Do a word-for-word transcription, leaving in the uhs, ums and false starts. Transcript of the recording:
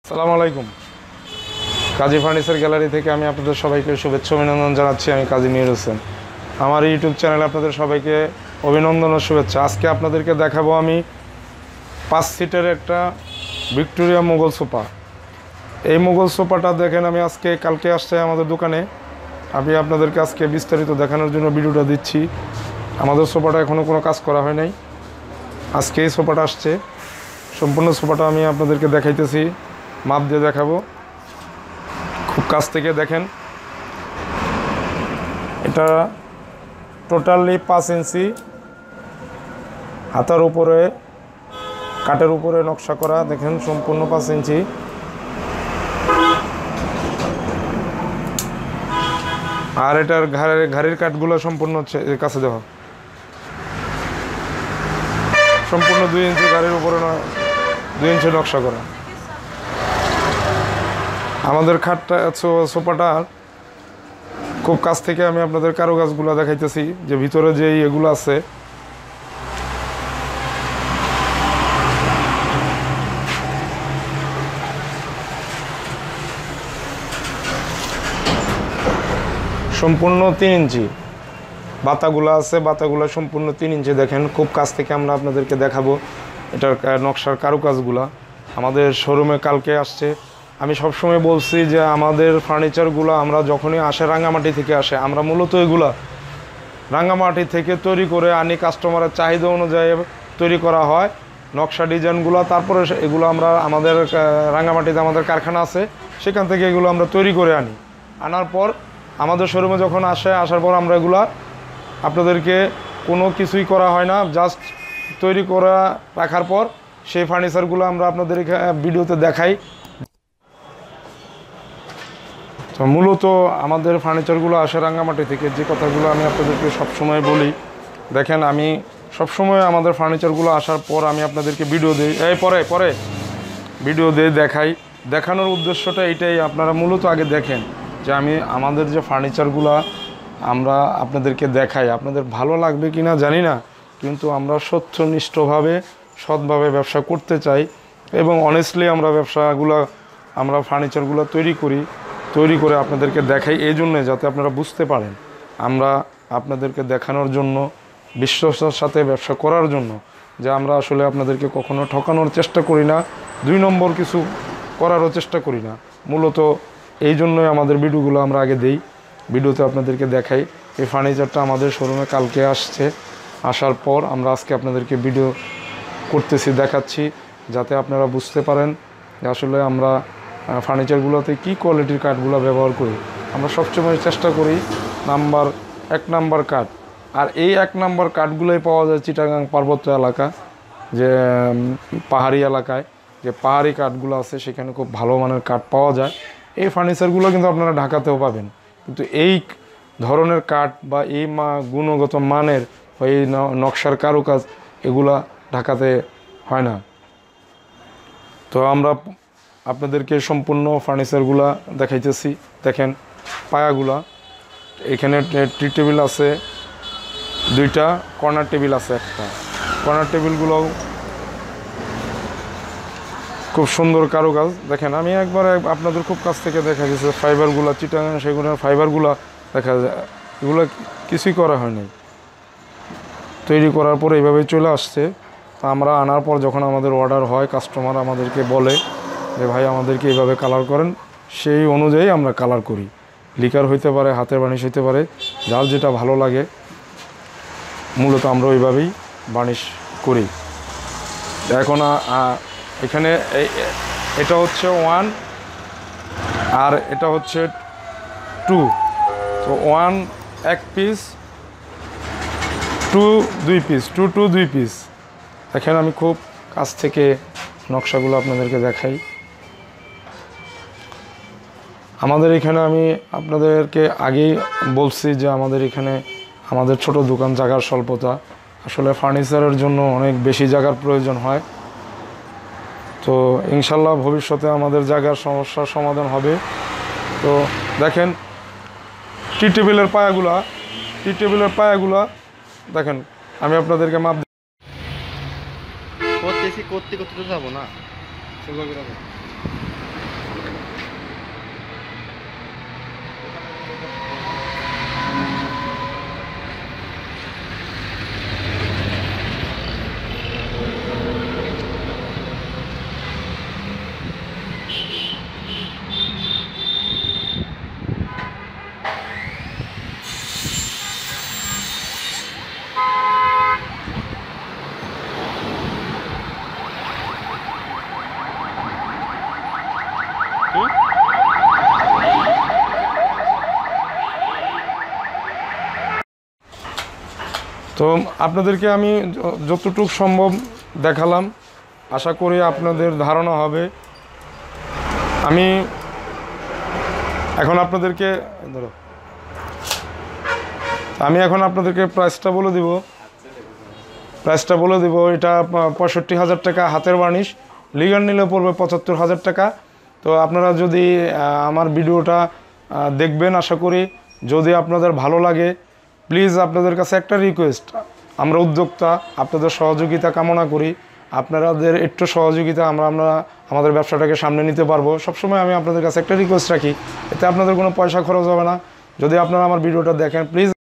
আসসালামু আলাইকুম। কাজী furniture gallery থেকে আমি আপনাদের সবাইকে শুভেচ্ছা অভিনন্দন জানাচ্ছি। আমি কাজী মিহির হোসেন। আমার ইউটিউব চ্যানেলে আপনাদের সবাইকে অভিনন্দন ও শুভেচ্ছা। আজকে আপনাদেরকে দেখাবো আমি পাঁচ সিটের একটা ভিক্টোরিয়া মোগল সোফা। এই মোগল সোফাটা দেখেন আমি আজকে কালকে আসছে আমাদের দোকানে। আমি আপনাদেরকে আজকে বিস্তারিত দেখানোর জন্য ভিডিওটা দিচ্ছি। আমাদের সোফাটা এখনও কোনো কাজ করা হয় নাই, আজকে এই সোফাটা আসছে। সম্পূর্ণ সোফাটা আমি আপনাদেরকে দেখাইতেছি, মাপ দিয়ে দেখাবো খুব কাছ থেকে। দেখেন এটা টোটালি পাঁচ ইঞ্চি হাতার উপরে কাঠের উপরে নকশা করা। দেখেন সম্পূর্ণ পাঁচ ইঞ্চি। আর এটার ঘাড়ের ঘাড়ির কাঠগুলো সম্পূর্ণ হচ্ছে এর কাছে দেওয়া, সম্পূর্ণ দুই ইঞ্চি ঘাড়ির উপরে দুই ইঞ্চি নকশা করা। আমাদের খাটটা সোফাটা খুব কাছ থেকে আমি আপনাদের কারুকাজগুলো দেখাইতেছি, যে ভিতরে যে এগুলো আছে। সম্পূর্ণ তিন ইঞ্চি বাতাগুলো আছে, বাতাগুলো সম্পূর্ণ তিন ইঞ্চি। দেখেন খুব কাছ থেকে আমরা আপনাদেরকে দেখাবো এটার নকশার কারুকাজগুলো। আমাদের শোরুমে কালকে আসছে। আমি সবসময় বলছি যে আমাদের ফার্নিচারগুলো আমরা যখনই আসে রাঙ্গামাটি থেকে আসে, আমরা মূলত এগুলা রাঙ্গামাটি থেকে তৈরি করে আনি, কাস্টমারের চাহিদা অনুযায়ী তৈরি করা হয় নকশা ডিজাইনগুলো। তারপরে এগুলো আমরা আমাদের রাঙ্গামাটিতে আমাদের কারখানা আছে, সেখান থেকে এগুলো আমরা তৈরি করে আনি। আনার পর আমাদের শোরুমে যখন আসে, আসার পর আমরা এগুলা আপনাদেরকে কোনো কিছুই করা হয় না, জাস্ট তৈরি করা রাখার পর সেই ফার্নিচারগুলো আমরা আপনাদের ভিডিওতে দেখাই। তো মূলত আমাদের ফার্নিচারগুলো আসে রাঙ্গামাটি থেকে, যে কথাগুলো আমি আপনাদেরকে সবসময় বলি। দেখেন আমি সবসময় আমাদের ফার্নিচারগুলো আসার পর আমি আপনাদেরকে ভিডিও দিই, এই পরে পরে ভিডিও দিয়ে দেখাই। দেখানোর উদ্দেশ্যটা এইটাই, আপনারা মূলত আগে দেখেন যে আমি আমাদের যে ফার্নিচারগুলো আমরা আপনাদেরকে দেখাই। আপনাদের ভালো লাগবে কি না জানি না, কিন্তু আমরা সত্যনিষ্ঠভাবে সৎভাবে ব্যবসা করতে চাই এবং অনেস্টলি আমরা ব্যবসাগুলো আমরা ফার্নিচারগুলো তৈরি করি, তৈরি করে আপনাদেরকে দেখাই। এই জন্যে যাতে আপনারা বুঝতে পারেন, আমরা আপনাদেরকে দেখানোর জন্য, বিশ্বাসের সাথে ব্যবসা করার জন্য, যে আমরা আসলে আপনাদেরকে কখনো ঠকানোর চেষ্টা করি না, দুই নম্বর কিছু করারও চেষ্টা করি না। মূলত এই জন্যই আমাদের ভিডিওগুলো আমরা আগে দেই, ভিডিওতে আপনাদেরকে দেখাই। এই ফার্নিচারটা আমাদের শোরুমে কালকে আসছে, আসার পর আমরা আজকে আপনাদেরকে ভিডিও করতেছি, দেখাচ্ছি, যাতে আপনারা বুঝতে পারেন যে আসলে আমরা ফার্নিচারগুলোতে কী কোয়ালিটির কাঠগুলো ব্যবহার করি। আমরা সবসময় চেষ্টা করি নাম্বার এক নাম্বার কাঠ। আর এই এক নাম্বার কাঠগুলোই পাওয়া যায় চিটাগাং পার্বত্য এলাকা, যে পাহাড়ি এলাকায় যে পাহাড়ি কাঠগুলো আছে, সেখানে খুব ভালো মানের কাঠ পাওয়া যায়। এই ফার্নিচারগুলো কিন্তু আপনারা ঢাকাতেও পাবেন, কিন্তু এই ধরনের কাঠ বা এই মা গুণগত মানের বা এই নকশার কারুকাজ এগুলা ঢাকাতে হয় না। তো আমরা আপনাদেরকে সম্পূর্ণ ফার্নিচারগুলা দেখাইতেছি। দেখেন পায়াগুলা, এখানে টি টেবিল আছে দুইটা, কর্নার টেবিল আছে একটা। কর্নার টেবিলগুলোও খুব সুন্দর কারুকাজ। দেখেন আমি একবার আপনাদের খুব কাছ থেকে দেখা গেছে ফাইবারগুলো চিটাগাং, সেগুলো ফাইবারগুলো দেখা যায়, এগুলো কিছুই করা হয়নি, তৈরি করার পর এইভাবেই চলে আসছে। আমরা আনার পর যখন আমাদের অর্ডার হয়, কাস্টমার আমাদেরকে বলে যে ভাই আমাদেরকে এইভাবে কালার করেন, সেই অনুযায়ী আমরা কালার করি। লিকার হইতে পারে, হাতের বার্নিশ হইতে পারে, যার যেটা ভালো লাগে মূলত আমরা ওইভাবেই বার্নিশ করি। এখন এখানে এটা হচ্ছে ওয়ান আর এটা হচ্ছে টু। তো ওয়ান এক পিস, টু দুই পিস, টু টু দুই পিস। দেখেন আমি খুব কাছ থেকে নকশাগুলো আপনাদেরকে দেখাই। আমাদের এখানে আমি আপনাদেরকে আগেই বলছি যে আমাদের এখানে আমাদের ছোট দোকান, জায়গার স্বল্পতা, আসলে ফার্নিচারের জন্য অনেক বেশি জায়গার প্রয়োজন হয়। তো ইনশাল্লাহ ভবিষ্যতে আমাদের জায়গার সমস্যার সমাধান হবে। তো দেখেন টি টেবিলের পায়াগুলা, টি টেবিলের পায়াগুলা দেখেন আমি আপনাদেরকে মাপ করতেছি, করতে করতে তো যাবো না। তো আপনাদেরকে আমি যতটুকু সম্ভব দেখালাম, আশা করি আপনাদের ধারণা হবে। আমি এখন আপনাদেরকে ধরো আমি এখন আপনাদেরকে প্রাইসটা বলে দিব প্রাইসটা বলে দিব এটা পঁয়ষট্টি হাজার টাকা হাতের বার্নিশ, লিগার নিলে পড়বে পঁচাত্তর হাজার টাকা। তো আপনারা যদি আমার ভিডিওটা দেখবেন, আশা করি যদি আপনাদের ভালো লাগে, প্লিজ আপনাদের কাছে একটা রিকোয়েস্ট, আমরা উদ্যোক্তা, আপনাদের সহযোগিতা কামনা করি। আপনাদের একটু সহযোগিতা আমরা আমরা আমাদের ব্যবসাটাকে সামনে নিতে পারবো। সবসময় আমি আপনাদের কাছে একটা রিকোয়েস্ট রাখি, এতে আপনাদের কোনো পয়সা খরচ হবে না। যদি আপনারা আমার ভিডিওটা দেখেন, প্লিজ